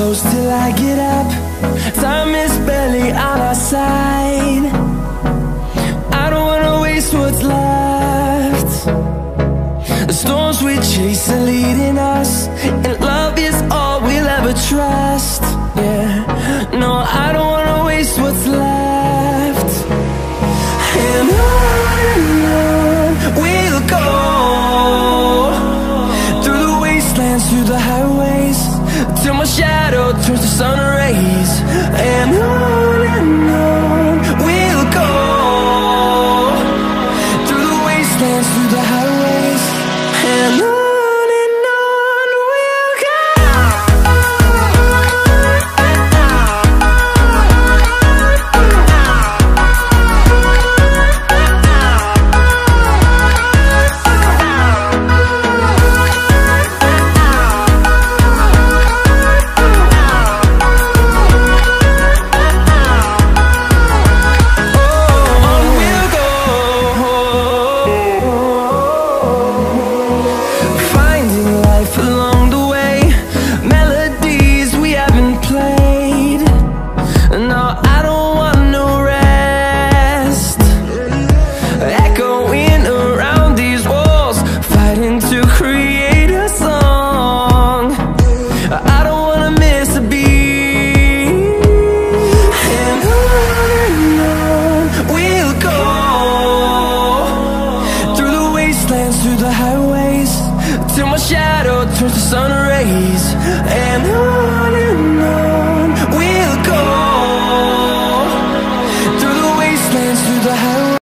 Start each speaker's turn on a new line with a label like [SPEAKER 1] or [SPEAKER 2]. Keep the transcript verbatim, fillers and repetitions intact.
[SPEAKER 1] close till I get up. Time is barely on our side. I don't wanna waste what's left. The storms we chase are leading us.